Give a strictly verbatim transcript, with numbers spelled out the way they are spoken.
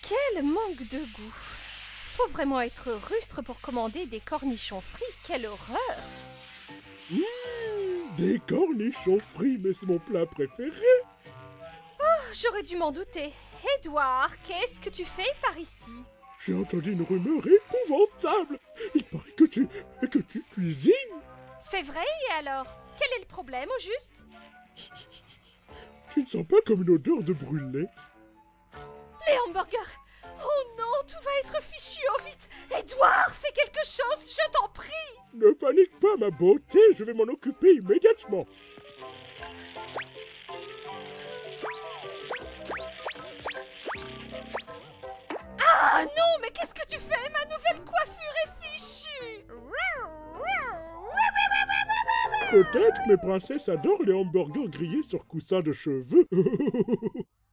Quel manque de goût! Faut vraiment être rustre pour commander des cornichons frits, quelle horreur! Mmh, des cornichons frits, mais c'est mon plat préféré. Oh, j'aurais dû m'en douter. Édouard, qu'est-ce que tu fais par ici? J'ai entendu une rumeur épouvantable. Il paraît que tu... que tu cuisines. C'est vrai, et alors? Quel est le problème, au juste? Tu ne sens pas comme une odeur de brûlé? Les hamburgers! Oh non, tout va être fichu, oh vite! Édouard, fais quelque chose, je t'en prie! Ne panique pas, ma beauté, je vais m'en occuper immédiatement. Ah non, mais qu'est-ce que tu fais? Ma nouvelle coiffure est fichue! Peut-être mes princesses adorent les hamburgers grillés sur coussin de cheveux.